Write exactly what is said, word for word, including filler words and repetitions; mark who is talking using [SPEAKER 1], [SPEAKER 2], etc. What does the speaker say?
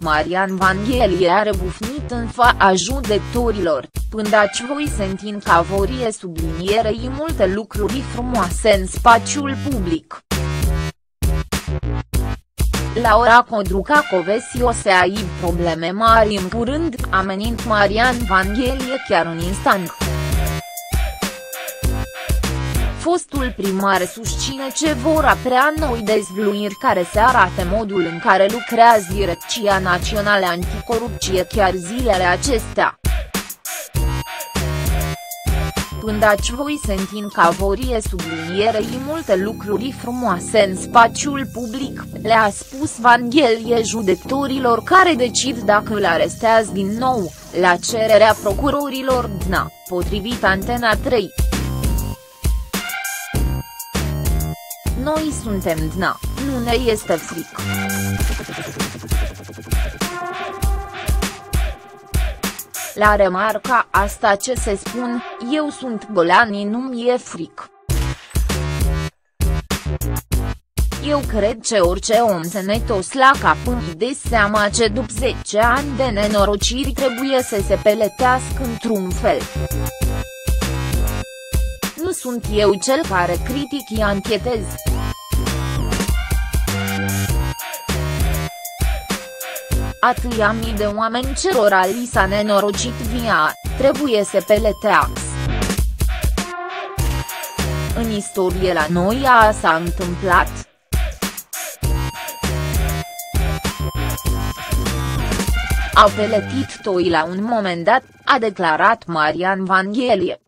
[SPEAKER 1] Marian Vanghelie a rebufnit în fața judecătorilor, pândaci voi sentin că vorie sublinierei multe lucruri frumoase în spațiul public. Laura Codruca Covesi o să aibă probleme mari în curând, amenind Marian Vanghelie chiar în instant. Fostul primar susține ce vor apărea noi dezvăluiri care să arate modul în care lucrează Direcția Națională Anticorupție chiar zilele acestea. Pândaci voi sentin că vorie sublinierei multe lucruri frumoase în spațiul public, le-a spus Vanghelie judecătorilor care decid dacă îl arestează din nou, la cererea procurorilor D N A, potrivit Antena trei. Noi suntem D N A, nu ne este frică. La remarca asta ce se spun, eu sunt Golani, nu-mi e frică. Eu cred că orice om se netos la cap îmi dă seama că după zece ani de nenorociri trebuie să se peletească într-un fel. Nu sunt eu cel care critic, anchetez. Atâia mii de oameni cerora li s-a nenorocit via, trebuie să peletească. În istorie la noi a s-a întâmplat. Au peletit toi la un moment dat, a declarat Marian Vanghelie.